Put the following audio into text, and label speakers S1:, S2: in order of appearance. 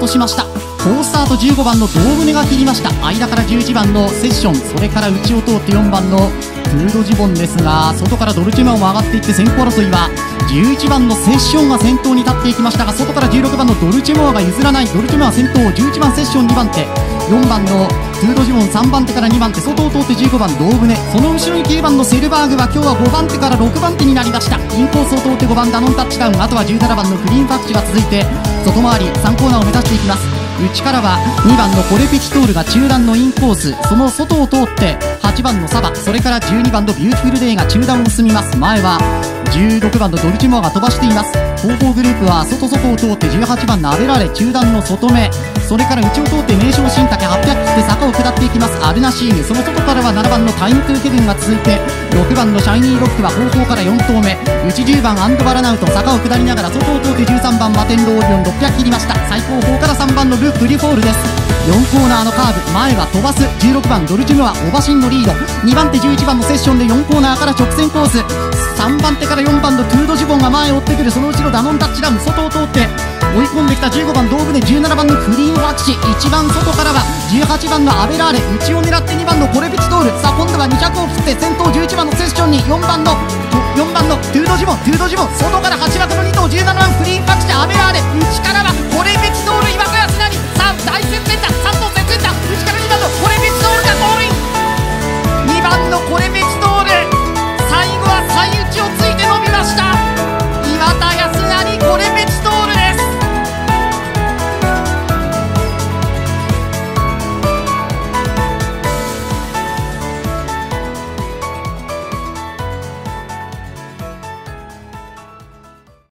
S1: トしました。好スタート15番の胴舟が切りました。間から11番のセッション、それから内を通って4番のトゥードジボンですが、外からドルチェマオも上がっていって先行争いは11番のセッションが先頭に立っていきましたが、外から16番のドルチェモアが譲らない。ドルチェモア先頭、11番セッション2番手、4番のトゥードジボン3番手から2番手、外を通って15番胴舟、その後ろに9番のセルバーグは今日は5番手から6番手になりました。インコースを通って5番ダノンタッチダウン、あとは17番のクリーンファクチが続いて外回り3コーナーを目指していきます。内からは2番のコレピチトールが中段のインコース、その外を通って8番のサバ、それから12番のビューティフルデーが中段を進みます。前は16番のドルチモアが飛ばしています。後方グループは外を通って18番のアベラーレ中段の外目、それから内を通って名称新竹800切って坂を下っていきますアルナシーム、その外からは7番のタイムトゥーケビンが続いて6番のシャイニーロックは後方から4投目、内10番アンドバラナウト坂を下りながら外を通って13番マテンローリオン600切りました。最後方から3番のル・プリフォールです。4コーナーのカーブ、前は飛ばす16番ドルチュムアオバシンのリード、2番手11番のセッションで4コーナーから直線コース、3番手から4番のトゥードジボンが前を追ってくる。その後ろダノンタッチダウン、外を通って追い込んできた15番道具で17番のクリーンワクシ、一番外からは18番のアベラーレ、内を狙って2番のコレピチトール、さあ今度は200を切って先頭11番のセッションに4番のトゥードジボン、外から8枠の2頭17番クリーンワクシ、アベラーレ、内からはコレピ